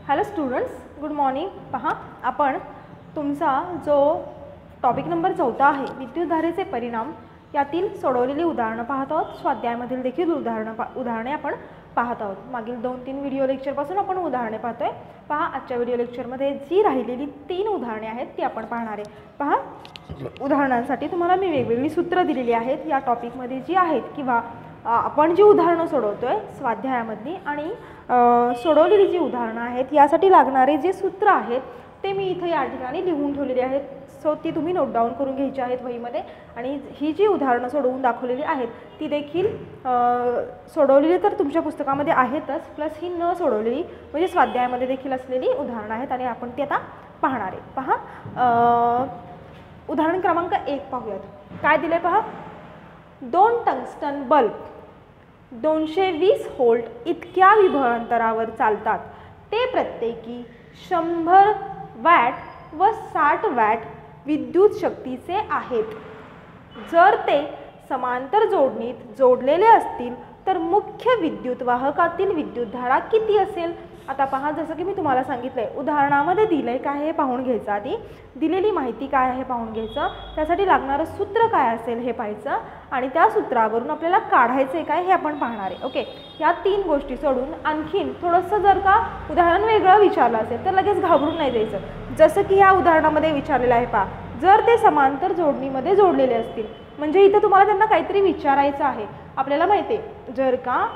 Hello students, good morning. पहा, आपण तुमचा जो टॉपिक नंबर 14 आहे विद्युतधारेचे परिणाम यातील सोडवलेली उदाहरणं पाहत आहोत. स्वाध्यायामधील देखील उदाहरणे आपण पाहत आहोत. मागील 2-3 व्हिडिओ लेक्चरपासून आपण उदाहरणे पाहतोय. पहा, आजच्या व्हिडिओ लेक्चरमध्ये जी राहिलेली 3 उदाहरणे आहेत ती आपण पाहणार आहे. पहा, उदाहरणांसाठी तुम्हाला मी वेगवेगळी सूत्र दिलेली आहेत या टॉपिकमध्ये जी आहेत किंवा आपण जी उदाहरणं सोडवतोय स्वाध्यायामधली आणि सोडवलेली जी उदाहरणं आहेत यासाठी लागणारे जे सूत्र आहेत ते मी इथं या ठिकाणी लिहून ठेवलेली आहेत. सो ती तुम्ही नोट डाऊन करून घ्यायची आहेत वहीमध्ये. आणि ही जी उदाहरणं सोडवून दाखवलेली आहेत ती देखील सोडवलेली तर तुमच्या पुस्तकामध्ये आहेतच, प्लस ही न सोडवलेली म्हणजे स्वाध्यायामध्ये देखील असलेली उदाहरणं आहेत आणि आपण ती आता पाहणार आहे. पहा, उदाहरण क्रमांक 1 पाहूयात. काय दिले पहा. 2 टंगस्टन बल्ब 220 व्होल्ट इतक्या विभवांतरावर चालतात. ते प्रत्येकी 100 वॅट व 60 वॅट विद्युत शक्तीचे आहेत. जर ते समांतर जोडणीत जोडलेले असतील तर मुख्य विद्युत वाहकातील विद्युतधारा किती असेल. आता पहा, जसं की मी तुम्हाला सांगितलंय उदाहरणामध्ये दिलंय काय हे पाहून घ्यायचं. आधी दिलेली माहिती काय आहे पाहून घ्यायचं, त्यासाठी लागणारं सूत्र काय असेल हे पाहायचं आणि त्या सूत्रावरून आपल्याला काढायचं काय हे आपण पाहणार आहे. ओके, या 3 गोष्टी सोडून आणखीन थोडंसं जर का उदाहरण वेगळं विचारलं असेल तर लगेच घाबरून नाही द्यायचं. जसं की या उदाहरणामध्ये विचारलेलं आहे पहा, जर ते समांतर जोडणीमध्ये जोडलेले असतील म्हणजे इथं तुम्हाला त्यांना काहीतरी विचारायचं आहे. आपल्याला माहिती आहे जर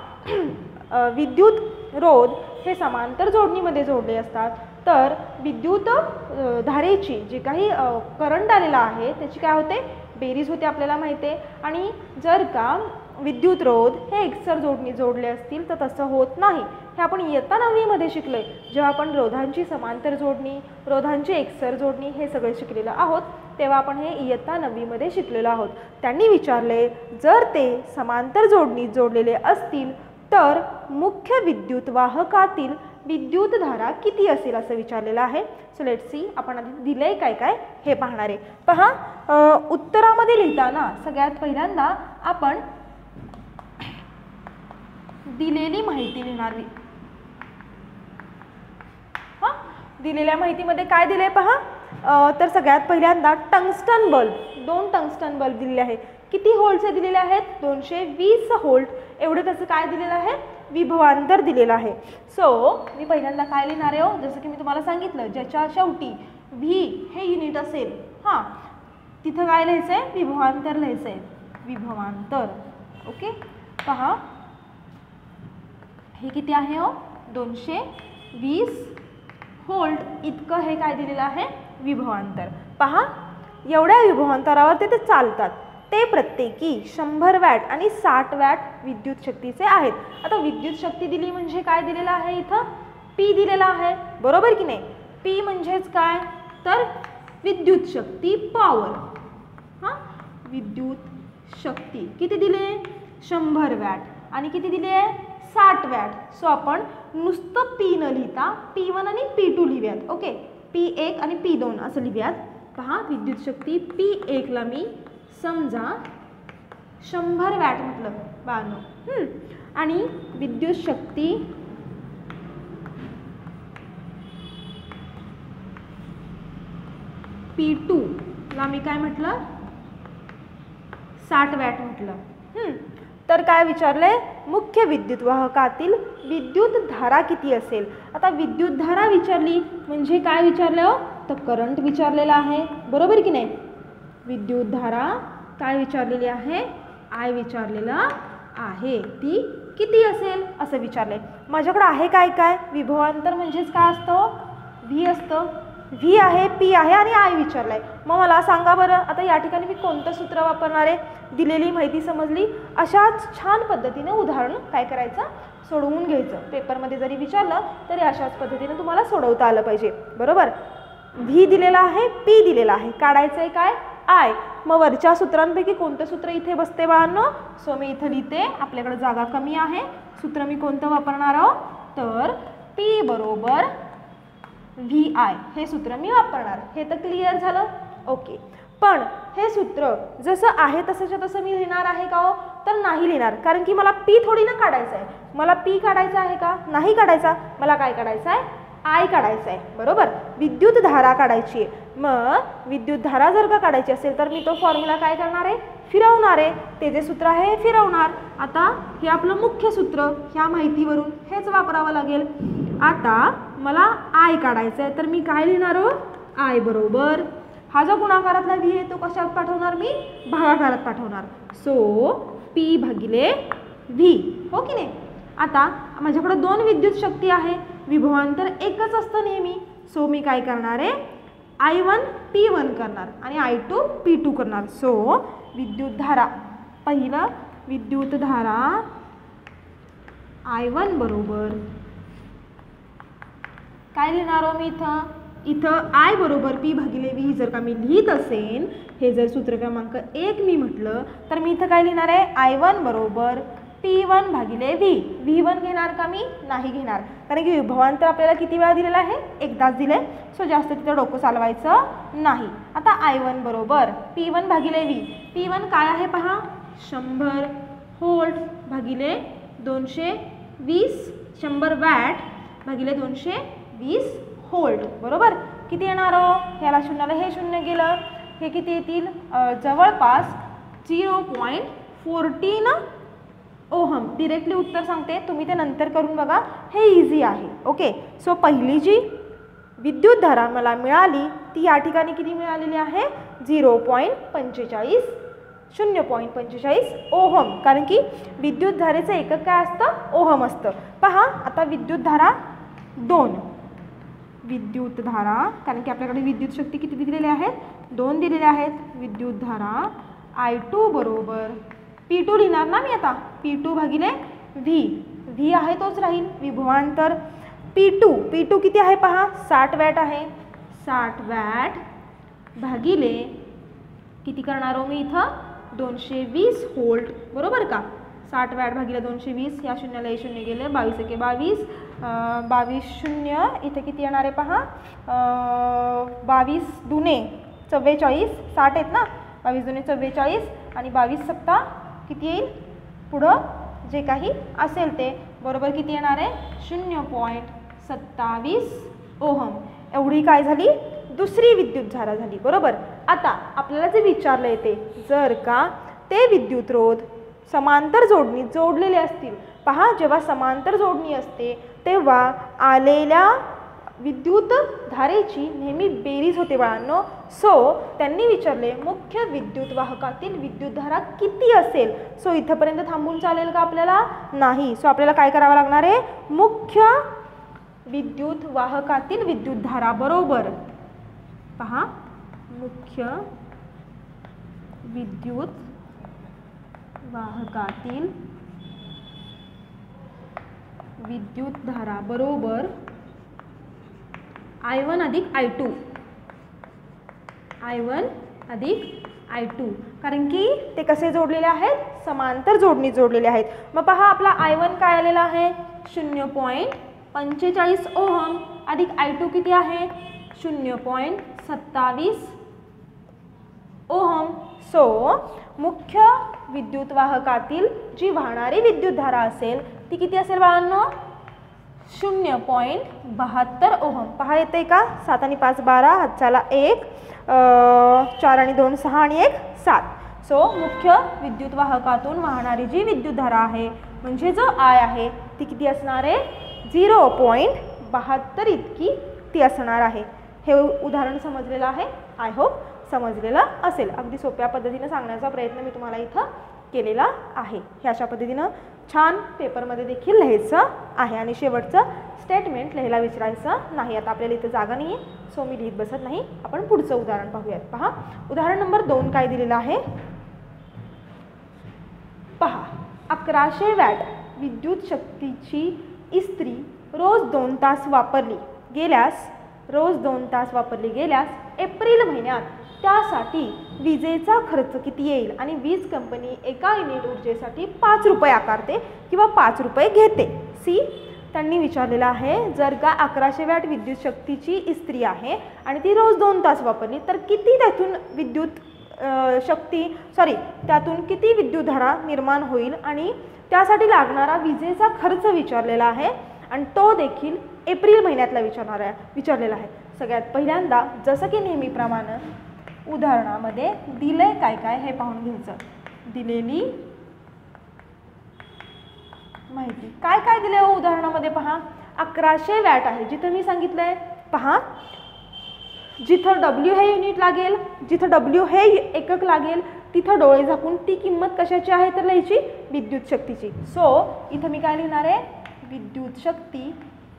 का विद्युत रोध हे समांतर जोडणीमध्ये जोडले असतात तर विद्युत धारेची जी काही करंट आलेला आहे त्याची काय होते, बेरीज होते आपल्याला माहिती आहे. आणि जर का विद्युत रोध हे एकसर जोडणी जोडले असतील तर तसं होत नाही. हे आपण इयत्ता 9वीमध्ये शिकलोय जेव्हा आपण रोधांची समांतर जोडणी, रोधांची एकसर जोडणी हे सगळे शिकलेलं आहोत तेव्हा आपण हे इयत्ता 9वीमध्ये शिकलेलो आहोत. त्यांनी विचारले जर ते समांतर जोडणीत जोडलेले असतील तर मुख्य विद्युत वाहकातील विद्युतधारा किती असेल असं विचारलेलं आहे. सो लेट्स सी, आपण आधी दिलंय काय काय हे पाहणार आहे. पहा, उत्तरामध्ये लिहिताना सगळ्यात पहिल्यांदा आपण दिलेली माहिती लिहिणार. दिलेल्या माहितीमध्ये काय दिले पहा, तर सगळ्यात पहिल्यांदा टंगस्टन बल्ब 2 टंगस्टन बल्ब दिलेले आहे. किती व्होल्टचे दिलेले आहेत, 220 व्होल्ट एवढे त्याचं काय दिलेलं आहे, विभवांतर दिलेलं आहे. सो मी पहिल्यांदा काय लिहिणार आहे, जसं की मी तुम्हाला सांगितलं ज्याच्या शेवटी व्ही हे युनिट असेल हां तिथं काय लिहायचं आहे, विभवांतर लिहायचं आहे, विभवांतर. ओके, पहा हे किती आहे 220 व्होल्ट इतकं हे काय दिलेलं आहे, विभवांतर. पहा, एवढ्या विभवांतरावर ते चालतात. ते प्रत्येकी 100 वॅट आणि 60 वॅट विद्युत शक्तीचे आहेत. आता विद्युत शक्ती दिली म्हणजे काय दिलेलं आहे, इथं पी दिलेला आहे, बरोबर की नाही. पी म्हणजेच काय तर विद्युत शक्ती, पॉवर. हां, विद्युत शक्ती किती दिले, 100 वॅट आणि किती दिले 60 वॅट. सो आपण नुसतं पी न लिहिता P1 आणि P2 लिहूयात. ओके, P1 आणि P2 असं लिहूयात. पहा, विद्युत शक्ती P1 ला मी समजा 100 वॅट म्हटलं 92 आणि विद्युत शक्ती P2 ला मी काय म्हटलं 60 वॅट म्हटलं. तर काय विचारलंय, मुख्य विद्युत वाहकातील विद्युत धारा किती असेल. आता विद्युत धारा विचारली म्हणजे काय विचारलं तर करंट विचारलेला आहे, बरोबर की नाही. विद्युत धारा काय विचारलेली आहे, आय विचारलेला आहे, ती किती असेल असं विचारलंय. माझ्याकडे आहे काय काय, विभवांतर म्हणजेच काय असतं, व्ही असतं. व्ही आहे, पी आहे आणि आय विचारलाय. मग मला सांगा बरं आता या ठिकाणी मी कोणतं सूत्र वापरणार आहे. दिलेली माहिती समजली, अशाच छान पद्धतीने उदाहरण काय करायचं, सोडवून घ्यायचं. पेपरमध्ये जरी विचारलं तरी अशाच पद्धतीने तुम्हाला सोडवता आलं पाहिजे, बरोबर. व्ही दिलेला आहे, पी दिलेला आहे, काढायचं आहे काय आय. मग वरच्या सूत्रांपैकी कोणतं सूत्र इथे बसते बाळांनो. सो मी इथं लिहिते, आपल्याकडे जागा कमी आहे. सूत्र मी कोणतं वापरणार आहोत तर पी बरोबर व्ही आय हे सूत्र मी वापरणार. हे तर क्लिअर झालं. ओके, पण हे सूत्र जसं आहे तसंच्या तसं मी लिहिणार आहे का हो तर नाही लिहिणार, कारण की मला पी थोडी ना काढायचं आहे. मला पी काढायचा आहे का, नाही काढायचा. मला काय काढायचं आहे आय काढायचा आहे, बरोबर. विद्युत धारा काढायची आहे. मग विद्युत धारा जर का काढायची असेल तर मी तो फॉर्म्युला काय करणार आहे, फिरवणार आहे. ते जे सूत्र आहे फिरवणार. आता हे आपलं मुख्य सूत्र, ह्या माहितीवरून हेच वापरावं लागेल. आता मला आय काढायचं आहे तर मी काय लिहिणार हो, आय बरोबर हा जो गुणाकारातला व्ही आहे तो कशात पाठवणार, मी भागाकारात पाठवणार. सो पी भागिले व्ही, हो की नाही. आता माझ्याकडे दोन विद्युत शक्ती आहे, विभवांतर एकच असतं नेहमी. सो मी काय करणार आहे, I1 P1 करणार आणि I2 P2 करणार. सो विद्युत धारा, पहिलं विद्युत धारा I1 बरोबर काय लिहिणार हो मी इथं I बरोबर P भागिले V जर का मी लिहित असेल, हे जर सूत्र क्रमांक 1 मी म्हटलं तर मी इथं काय लिहिणार आहे, I1 बरोबर P1 भागिले V. V1 घेणार का मी, नाही घेणार, कारण की विभवांतर आपल्याला किती वेळा दिलेला आहे, एकदाच दिले. सो जास्त तिथं डोकं चालवायचं नाही. आता I1 बरोबर P1 भागिले V. P1 काय आहे पहा, 100 व्होल्ट भागिले 220, 100 वॅट भागिले 220 व्होल्ट, बरोबर. किती येणार हो, ह्याला शून्याला हे शून्य गेलं, हे किती येतील, जवळपास 0.14 ओहम. डिरेक्टली उत्तर सांगते, तुम्ही ते नंतर करून बघा, हे इझी आहे. ओके. सो पहिली जी विद्युत धारा मला मिळाली ती या ठिकाणी किती मिळालेली आहे, 0.45 ओहम, कारण की विद्युत धारेचं एकक काय असतं, ओहम असतं. पहा आता विद्युत धारा 2, विद्युत धारा, कारण की आपल्याकडे विद्युत शक्ती किती दिलेली आहेत, 2 दिलेल्या आहेत. विद्युत धारा I2 बरोबर P2 लिहिणार ना मी आता, P2 भागिले V. V आहे तोच राहील, विभवांतर P2 किती आहे पहा, 60 वॅट आहे. 60 वॅट भागिले किती करणार हो मी इथं, 220 व्होल्ट, बरोबर का. 60 वॅट भागिले 220, या शून्याला हे शून्य गेले, 22 एके 22, 22 शून्य, इथे किती येणार आहे पहा, 22 दुने 44, 60 आहेत ना, 22 दुने 44 आणि 22 सत्ता किती येईल, पुढं जे काही असेल ते, बरोबर किती येणार आहे, 0.27 ओहम. एवढी काय झाली, दुसरी विद्युत धारा झाली, बरोबर. आता आपल्याला जे विचारलं येते, जर का ते विद्युत रोध समांतर जोडणीत जोडलेले असतील, पहा जेव्हा समांतर जोडणी असते तेव्हा आलेल्या विद्युत धारेची नेहमी बेरीज होते बाळांनो. सो त्यांनी विचारले मुख्य विद्युत वाहकातील विद्युत धारा किती असेल. सो इथपर्यंत थांबून चालेल का आपल्याला, नाही. सो आपल्याला काय करावं लागणार आहे, मुख्य विद्युत वाहकातील विद्युत धारा बरोबर, पहा मुख्य विद्युत वाहकातील विद्युत धारा बरोबर I1 अधिक I2, I1 अधिक I2, कारण की ते कसे जोडलेले आहेत, समांतर जोडणी जोडलेले आहेत. मग पहा आपला I1 काय आलेला आहे, 0.45 ओहम अधिक I2 किती आहे, 0.27 ओहम. सो मुख्य विद्युत वाहकातील जी वाहणारी विद्युत धारा असेल ती किती असेल बाळांनो, 0.72 ओहम. पहा येते का, 7 आणि 5 12, हातचाला 1, 4 आणि 2 6 आणि 1 7. सो मुख्य विद्युत वाहकातून वाहणारी जी विद्युत धारा आहे म्हणजे जो I आहे ती किती असणार आहे, 0.72 इतकी ती असणार आहे. हे उदाहरण समजलेलं आहे, आय होप समजलेलं असेल. अगदी सोप्या पद्धतीने सांगण्याचा प्रयत्न मी तुम्हाला इथं केलेला आहे. हे अशा पद्धतीनं छान पेपरमध्ये देखील लिहायचं आहे आणि शेवटचं स्टेटमेंट लिहायला विचारायचं नाही. आता आपल्याला इथं जागा नाही आहे, सो मी लिहित बसत नाही. आपण पुढचं उदाहरण पाहूयात. पहा उदाहरण नंबर 2 काय दिलेलं आहे, पहा 1100 वॅट विद्युत शक्तीची इस्त्री रोज 2 तास वापरली गेल्यास एप्रिल महिन्यात त्यासाठी विजेचा खर्च किती येईल आणि वीज कंपनी एका युनिट ऊर्जेसाठी 5 रुपये आकारते किंवा 5 रुपये घेते. सी त्यांनी विचारलेलं आहे, जर का 1100 वॅट विद्युत शक्तीची इस्त्री आहे आणि ती रोज 2 तास वापरली तर किती त्यातून त्यातून किती विद्युतधारा निर्माण होईल आणि त्यासाठी लागणारा विजेचा खर्च विचारलेला आहे. आणि तो देखील एप्रिल महिन्यातला विचारलेला आहे. सगळ्यात पहिल्यांदा जसं की नेहमीप्रमाणे उदाहरणामध्ये दिलंय काय काय हे पाहून घ्यायचं. दिलेली माहिती काय काय दिले हो उदाहरणामध्ये पहा. 1100 वॅट आहे. जिथं मी सांगितलंय पहा, जिथं W हे युनिट लागेल, जिथं W हे एकक लागेल तिथं डोळे झाकून ती किंमत कशाची आहे तर लिहायची विद्युत शक्तीची. सो इथं मी काय लिहिणार आहे विद्युत शक्ती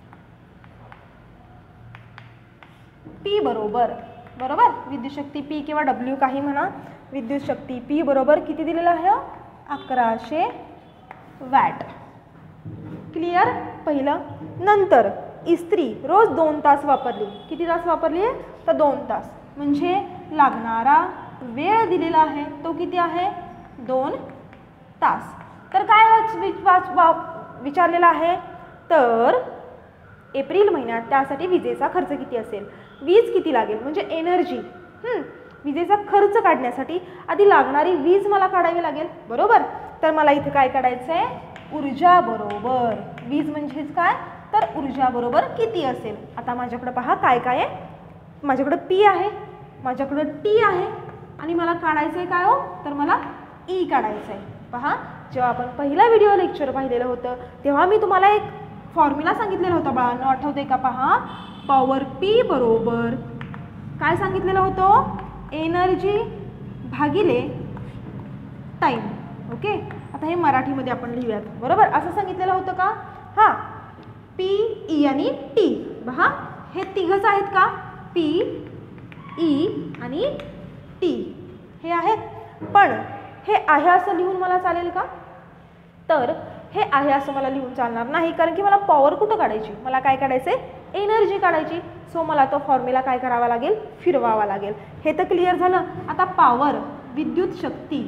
P बरोबर विद्युत शक्ती P किंवा W काही म्हणा. विद्युत शक्ती P बरोबर किती दिलेलं आहे 1100 वॅट. क्लिअर पहिलं. नंतर इस्त्री रोज 2 तास वापरली. किती तास वापरली आहे तर 2 तास. म्हणजे लागणारा वेळ दिलेला आहे तो किती आहे 2 तास. तर काय विचारलेला आहे तर एप्रिल महिन्यात त्यासाठी विजेचा खर्च किती असेल. वीज किती लागेल म्हणजे एनर्जी. विजेचा खर्च काढण्यासाठी आधी लागणारी वीज मला काढावी लागेल बरोबर. तर मला इथे काय काढायचं आहे ऊर्जा बरोबर वीज म्हणजेच काय तर ऊर्जा बरोबर किती असेल. आता माझ्याकडे पहा काय काय आहे. माझ्याकडे P आहे, माझ्याकडे T आहे आणि मला काढायचं आहे काय हो तर मला E काढायचं आहे. पहा जेव्हा आपण पहिला व्हिडिओ लेक्चर पाहिलेलं होतं तेव्हा मी तुम्हाला एक फॉर्म्युला सांगितलेला होता बाळांनो, आठवते का. पहा पॉवर P बरोबर काय सांगितलेलं होतं एनर्जी भागिले टाईम. ओके आता हे मराठीमध्ये आपण लिहूयात बरोबर. असं सांगितलेलं होतं का. हां P E आणि T. पहा हे तिघच आहेत का P E आणि T हे आहेत. पण हे आहे असं लिहून मला चालेल का तर हे आहे असं मला लिहून चालणार नाही. कारण की मला पॉवर कुठं काढायची मला काय काढायचं आहे एनर्जी काढायची. सो मला तो फॉर्म्युला काय करावा लागेल फिरवावा लागेल. हे तर क्लिअर झालं. आता पॉवर विद्युत शक्ती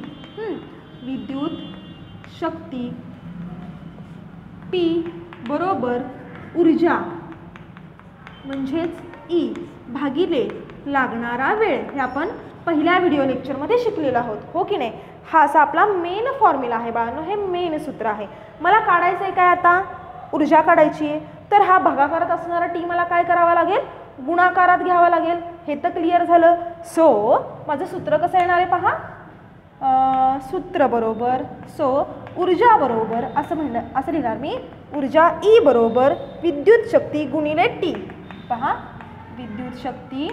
P बरोबर ऊर्जा म्हणजेच E भागिले लागणारा वेळ. हे आपण पहिल्या व्हिडिओ लेक्चरमध्ये शिकलेलो आहोत हो की नाही. हा असा आपला मेन फॉर्म्युला आहे बाळांनो. हे मेन सूत्र आहे. मला काढायचं आहे काय आता ऊर्जा काढायची आहे. तर हा भागाकारात असणारा T मला काय करावा लागेल गुणाकारात घ्यावा लागेल. हे तर क्लिअर झालं. सो माझं सूत्र कसं येणार आहे पहा सूत्र बरोबर ऊर्जा बरोबर असं लिहिणार मी. ऊर्जा E बरोबर विद्युत शक्ती गुणिले T. पहा विद्युत शक्ती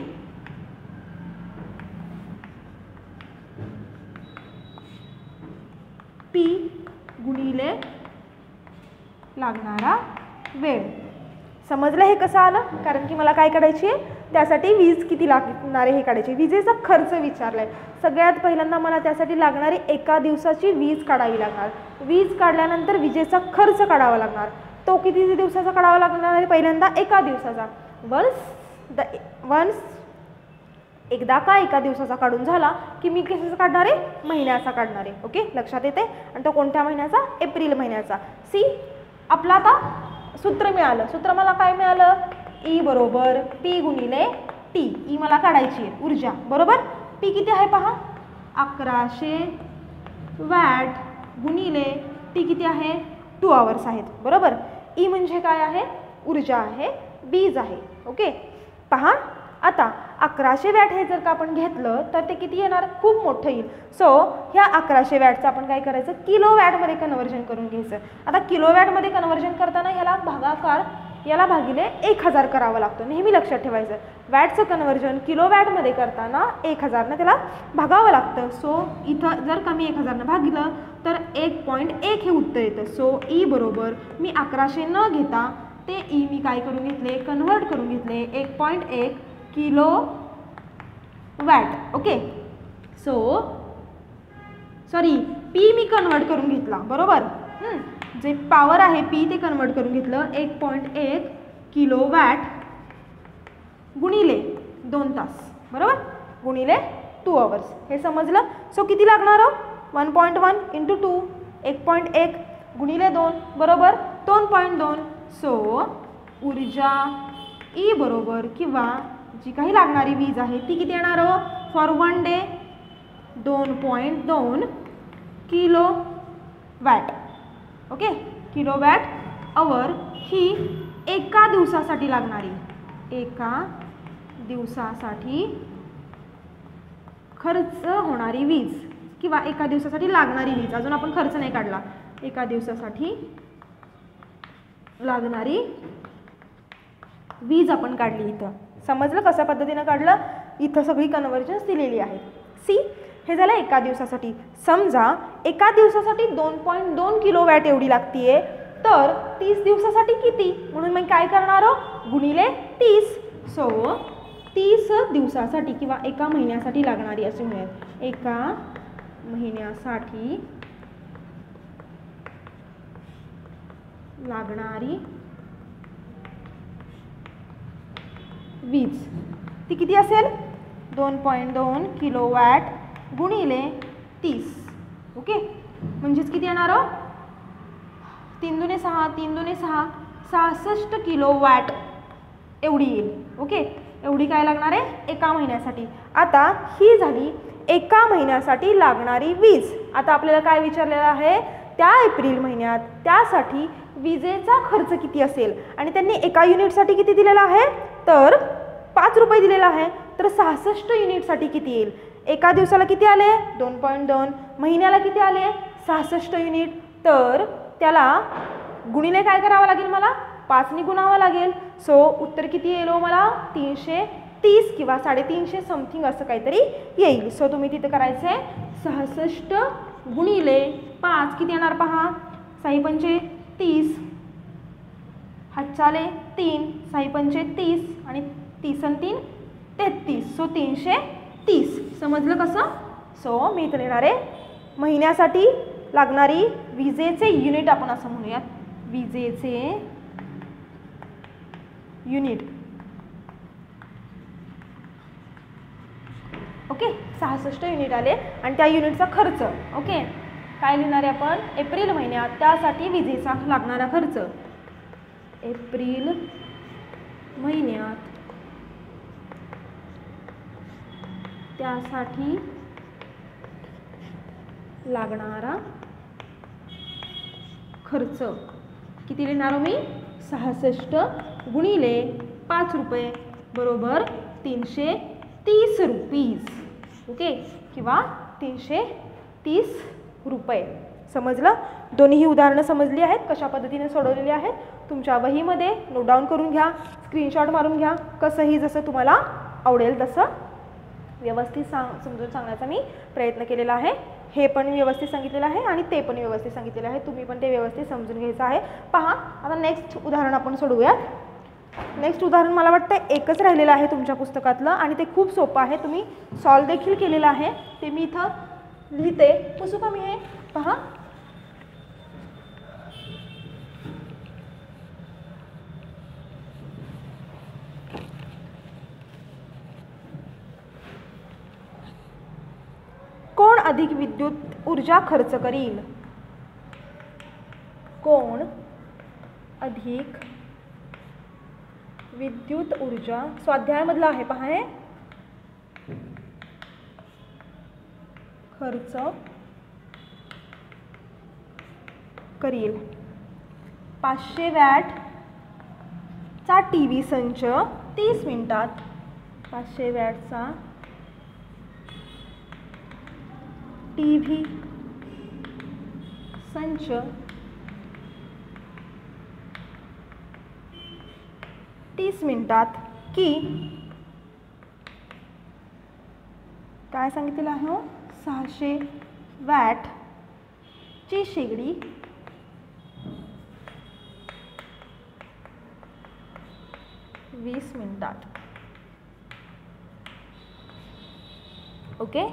P गुणिले लागणारा वेळ. समजलं हे कसं आलं. कारण की मला काय काढायची आहे त्यासाठी वीज किती लागणार आहे हे काढायची. विजेचा खर्च विचारलाय. सगळ्यात पहिल्यांदा मला त्यासाठी लागणारी एका दिवसाची वीज काढावी लागणार. वीज काढल्यानंतर विजेचा खर्च काढावा लागणार. तो किती दिवसाचा काढावा लागणार आहे पहिल्यांदा एका दिवसाचा. वन्स एकदा का एका दिवसाचा काढून झाला की मी कशाचा काढणार आहे महिन्याचा काढणार आहे. ओके लक्षात येते. आणि तो कोणत्या महिन्याचा एप्रिल महिन्याचा. सी आपला आता सूत्र मिळालं. सूत्र मला काय मिळालं E बरोबर P गुणिले T. E मला काढायची आहे ऊर्जा बरोबर. P किती आहे पहा 1100 वॅट गुणिले T किती आहे 2 आवर्स आहेत बरोबर. E म्हणजे काय आहे ऊर्जा आहे वीज आहे. ओके पहा आता 1100 वॅट हे जर का आपण घेतलं तर ते किती येणार खूप मोठं येईल. सो ह्या 1100 वॅटचं आपण काय करायचं किलो वॅटमध्ये कन्वर्जन करून घ्यायचं. आता किलो वॅटमध्ये कन्वर्जन करताना ह्याला भागाकार याला भागिले 1000 करावं लागतं. नेहमी लक्षात ठेवायचं. वॅटचं कन्वर्जन किलो वॅटमध्ये करताना 1000 त्याला भागावं लागतं. सो इथं जर का मी 1000 भागिलं तर 1.1 हे उत्तर येतं. सो E बरोबर मी 1100 न घेता ते E मी काय करून घेतले कन्वर्ट करून घेतले 1.1 kilowatt. Okay so sorry P मी कन्वर्ट करून घेतला बरोबर. जे पॉवर आहे P ते कन्वर्ट करून घेतलं 1.1 किलो वॅट गुणिले 2 तास बरोबर गुणिले 2 आवर्स. हे समजलं. सो किती लागणार 1.1 × 2 1.1 गुणिले 2 बरोबर 2.2. सो ऊर्जा E बरोबर किंवा जी काही लागणारी वीज आहे ती किती येणार for 1 day 2.2 kilowatt. Okay kilowatt hour ही एका दिवसासाठी लागणारी, एका दिवसासाठी खर्च होणारी वीज किंवा एका दिवसासाठी लागणारी वीज, अजून आपण खर्च नाही काढला, एका दिवसासाठी लागणारी वीज आपण काढली इथं. समजलं कशा पद्धतीनं काढलं? इथं सगळी कन्व्हर्जन्स दिलेली आहे. सी, हे झालं एका दिवसासाठी. समजा एका दिवसासाठी 2.2 किलोवॅट एवढी लागतीये, तर 30 दिवसासाठी किती? म्हणून मी काय करणार, गुणिले 30. सो 30 दिवसासाठी किंवा एका महिन्यासाठी लागणारी अशी मिळेल. एका महिन्यासाठी लागणारी वीज ती किती असेल? 2.2 किलोवॅट गुणिले 30. ओके, म्हणजेच किती येणार? 3 दुणे 6, 3 दुणे 6, 66 किलोवॅट एवढी येईल. ओके, एवढी काय लागणार आहे एका महिन्यासाठी. आता ही झाली एका महिन्यासाठी लागणारी वीज. आता आपल्याला काय विचारलेलं आहे? त्या एप्रिल महिन्यात त्यासाठी विजेचा खर्च किती असेल, आणि त्यांनी एका युनिटसाठी किती दिलेला आहे? तर 5 रुपये दिलेला आहे. तर 66 युनिटसाठी किती येईल? एका दिवसाला किती आले? 2.2. महिन्याला किती आले? 66 युनिट. तर त्याला गुणिले काय करावं लागेल मला? 5 ने गुणावं लागेल. सो उत्तर किती येईल मला? 330 किंवा 350 समथिंग असं काहीतरी येईल. सो तुम्ही तिथं करायचं आहे 66 गुणिले 5 किती येणार पहा? 6 पंचे 30, हातचाले 3, 6 पंचे 30 आणि 30 आणि 3 33. सो 330. समजलं कसं? सो मी इथं लिहिणार आहे महिन्यासाठी लागणारी विजेचे युनिट, आपण असं म्हणूयात विजेचे युनिट. ओके, 66 युनिट आले आणि त्या युनिटचा खर्च. ओके, काय लिहिणार आहे आपण? एप्रिल महिन्यात त्यासाठी विजेचा लागणारा खर्च. एप्रिल महिन्यात त्यासाठी लागणारा खर्च किती लिहिणार मी? 66 गुणिले 5 रुपये बरोबर 330 रुपीज. ओके, किंवा 330 रुपये. समजलं? दोन्ही उदाहरणं समजली आहेत, कशा पद्धतीने सोडवलेली आहेत. तुमच्या वहीमध्ये नोट डाऊन करून घ्या, स्क्रीनशॉट मारून घ्या. कसंही जसं तुम्हाला आवडेल तसं व्यवस्थित समजून सांगण्याचा मी प्रयत्न केलेला आहे. हे पण व्यवस्थित सांगितलेलं आहे आणि ते पण व्यवस्थित सांगितलेलं आहे. तुम्ही पण ते व्यवस्थित समजून घ्यायचं आहे. पहा, आता नेक्स्ट उदाहरण आपण सोडवूयात. नेक्स्ट उदाहरण मला वाटतं एकच राहिलेलं आहे तुमच्या पुस्तकातलं आणि ते खूप सोपं आहे. तुम्ही सॉल्व देखील केलेलं आहे. ते मी इथं लिहिते. पुसू का मी हे? पहा, कोण अधिक विद्युत ऊर्जा खर्च करील? कोण अधिक विद्युत ऊर्जा, स्वाध्यायामधला आहे पहा हे, खर्च करील. 500 वॅटचा टीव्ही संच 30 मिनिटात, 500 वॅटचा टीव्ही संच 30 मिनिटात की काय सांगितलेलं आहे? 600 वॅटची शेगडी 20 मिनिटात. ओके,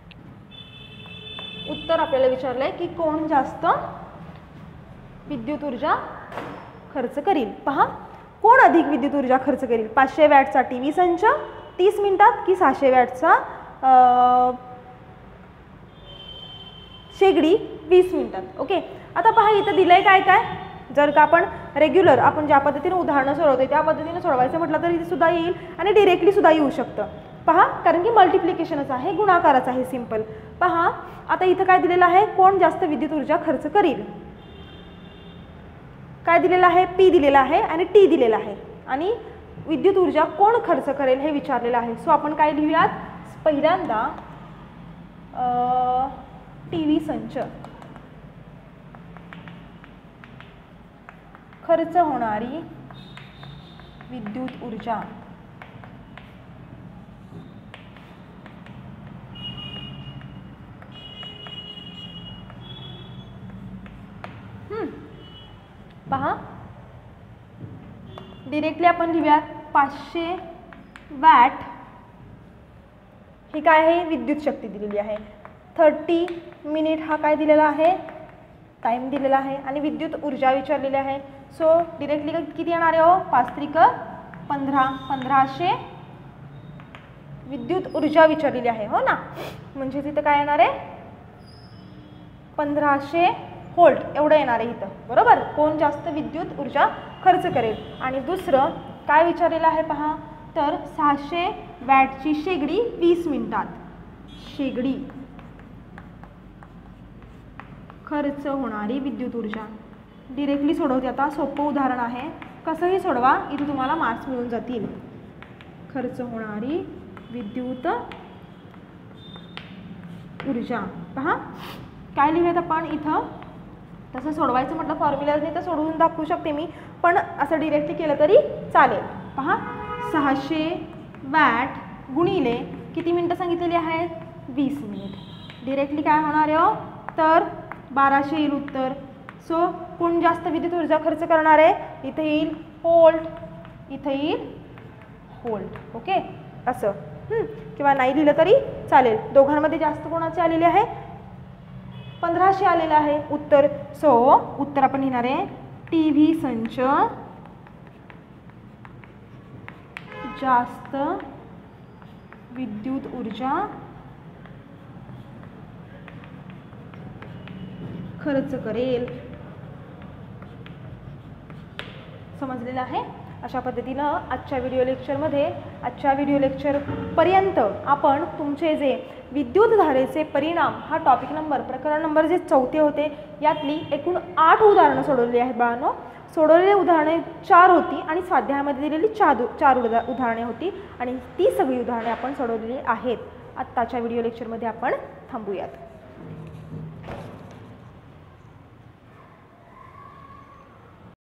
उत्तर आपल्याला विचारलंय की कोण जास्त विद्युत ऊर्जा खर्च करील. पहा, कोण अधिक विद्युत ऊर्जा खर्च करील? 500 वॅटचा टीव्ही संच 30 मिनिटात की 600 वॅटचा शेगडी 20 मिनिटात. ओके, आता पहा इथं दिलंय काय काय. जर का आपण रेग्युलर आपण ज्या पद्धतीने उदाहरणं सोडवतोय त्या पद्धतीने सोडवायचं म्हटलं तरी सुद्धा येईल आणि डिरेक्टली सुद्धा येऊ शकतं. पहा, कारण की मल्टिप्लिकेशनच आहे, गुणाकारच आहे, सिंपल. पहा, आता इथं काय दिलेलं आहे? कोण जास्त विद्युत ऊर्जा खर्च करील. काय दिलेलं आहे, पी दिलेला आहे आणि टी दिलेला आहे आणि विद्युत ऊर्जा कोण खर्च करेल हे विचारलेलं आहे. सो आपण काय लिहूयात, पहिल्यांदा टी व्ही संच खर्च होणारी विद्युत ऊर्जा पहा डिरेक्टली आपण लिहूयात 500 वॅट ही काय आहे, विद्युत शक्ती दिलेली आहे. 30 मिनिट हा काय दिलेला आहे, टाइम दिलेला आहे आणि विद्युत ऊर्जा विचारलेली आहे. सो डिरेक्टली किती येणार आहे हो, 5 त्रिक 15, 1500 विद्युत ऊर्जा विचारलेली आहे हो ना. म्हणजे तिथं काय येणार आहे, 1500 व्होल्ट एवढं येणार आहे इथं, बरोबर. कोण जास्त विद्युत ऊर्जा खर्च करेल. आणि दुसरं काय विचारलेलं आहे पहा, तर 600 वॅटची शेगडी 20 मिनिटात, शेगडी खर्च होणारी विद्युत ऊर्जा. डिरेक्टली सोडवते आता, सोपं उदाहरण आहे, कसंही सोडवा इथे तुम्हाला मार्क्स मिळून जातील. खर्च होणारी विद्युत ऊर्जा. पहा काय लिहूयात आपण इथं, तसं सोडवायचं म्हटलं फॉर्म्युलाने तर सोडवून दाखवू शकते मी, पण असं डिरेक्टली केलं तरी चालेल. पहा 600 वॅट गुणिले किती मिनटं सांगितलेली आहेत, 20 मिनिट. डिरेक्टली काय होणार आहे हो, तर 1200 येईल उत्तर. सो कोण जास्त विद्युत ऊर्जा खर्च करणार आहे, इथे येईल व्होल्ट, इथे येईल व्होल्ट. ओके असं किंवा नाही लिहिलं तरी चालेल. दोघांमध्ये जास्त कोणाचे आलेले आहे, 1500 आलेलं आहे उत्तर. सो उत्तर आपण लिहिणार आहे टी व्ही संच जास्त विद्युत ऊर्जा खर्च करेल. समजलेलं आहे. अशा पद्धतीनं आजच्या व्हिडिओ लेक्चरपर्यंत आपण तुमचे जे विद्युत धारेचे परिणाम हा टॉपिक नंबर प्रकरण नंबर जे 4 होते यातली एकूण 8 उदाहरणं सोडवलेली आहेत बाळांनो. सोडवलेली उदाहरणे 4 होती आणि स्वाध्यायामध्ये दिलेली 4 उदाहरणे होती आणि ती सगळी उदाहरणे आपण सोडवलेली आहेत. आत्ताच्या व्हिडिओ लेक्चरमध्ये आपण थांबूयात.